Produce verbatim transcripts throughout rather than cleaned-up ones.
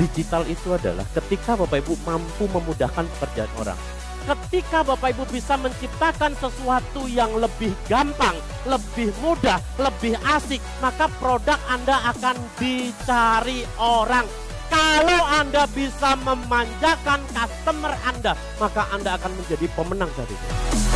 digital itu adalah ketika Bapak Ibu mampu memudahkan pekerjaan orang. Ketika Bapak Ibu bisa menciptakan sesuatu yang lebih gampang, lebih mudah, lebih asik, maka produk Anda akan dicari orang. Kalau Anda bisa memanjakan customer Anda, maka Anda akan menjadi pemenang dari itu.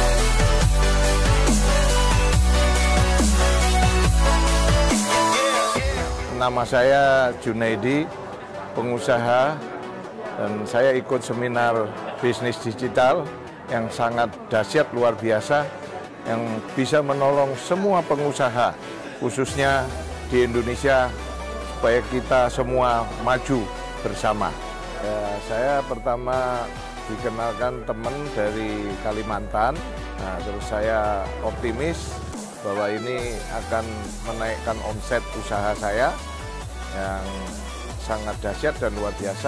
Nama saya Junaidi, pengusaha, dan saya ikut seminar bisnis digital yang sangat dahsyat luar biasa, yang bisa menolong semua pengusaha, khususnya di Indonesia, supaya kita semua maju bersama. Ya, saya pertama dikenalkan teman dari Kalimantan, nah, terus saya optimis bahwa ini akan menaikkan omset usaha saya yang sangat dahsyat dan luar biasa.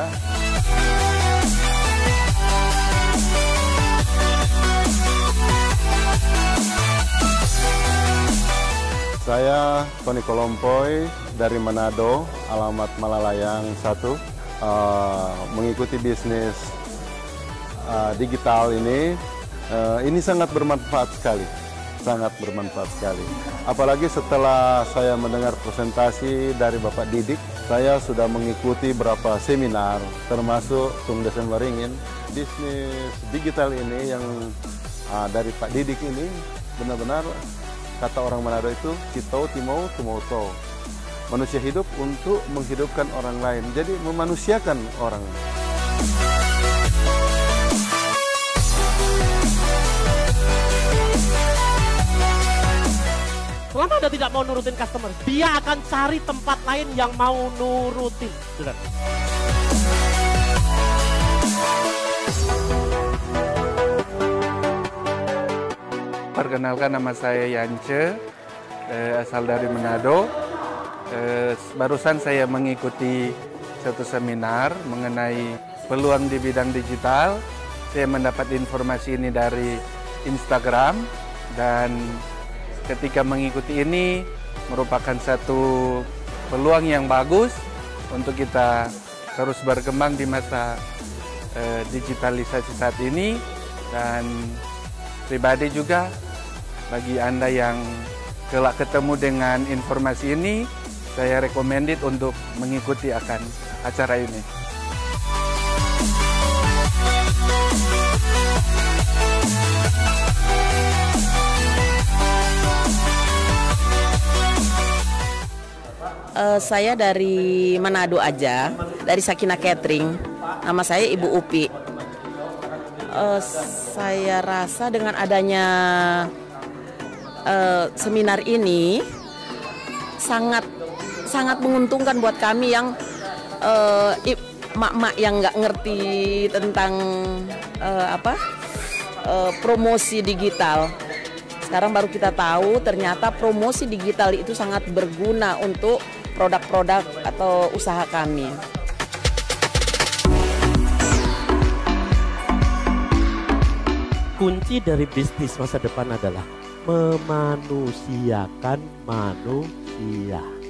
Saya Tony Kolompoy dari Manado, alamat Malalayang satu, uh, mengikuti bisnis uh, digital ini. Uh, ini sangat bermanfaat sekali, sangat bermanfaat sekali. Apalagi setelah saya mendengar presentasi dari Bapak Didik, saya sudah mengikuti beberapa seminar, termasuk Tung Desen Waringin. Bisnis digital ini yang uh, dari Pak Didik ini benar-benar, kata orang Manado itu, Citau Timau Tumoto. Manusia hidup untuk menghidupkan orang lain. Jadi memanusiakan orang. Selama Anda tidak mau nurutin customer, dia akan cari tempat lain yang mau nurutin. Sudah. Perkenalkan, nama saya Yance, eh, asal dari Manado. Eh, barusan saya mengikuti satu seminar mengenai peluang di bidang digital. Saya mendapat informasi ini dari Instagram, dan ketika mengikuti ini merupakan satu peluang yang bagus untuk kita terus berkembang di masa eh, digitalisasi saat ini. Dan pribadi juga, bagi Anda yang kelak ketemu dengan informasi ini, saya recommended untuk mengikuti akan acara ini. Uh, saya dari Manado aja, dari Sakina Catering. Nama saya Ibu Upi. Uh, saya rasa dengan adanya uh, seminar ini sangat sangat menguntungkan buat kami yang uh, mak-mak yang nggak ngerti tentang uh, apa uh, promosi digital. Sekarang baru kita tahu ternyata promosi digital itu sangat berguna untuk produk-produk atau usaha kami. Kunci dari bisnis masa depan adalah memanusiakan manusia.